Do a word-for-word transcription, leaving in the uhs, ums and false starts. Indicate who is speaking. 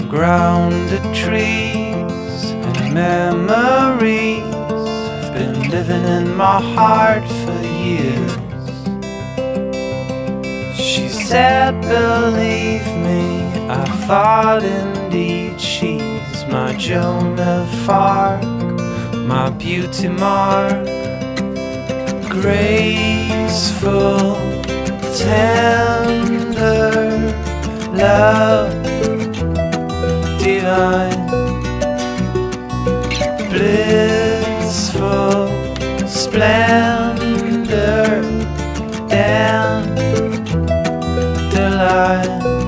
Speaker 1: grounded trees and memories have been living in my heart for years. She said, believe me, I thought indeed she's my Joan of Arc, my beauty mark, graceful, tender love, divine, blissful splendor, and delight.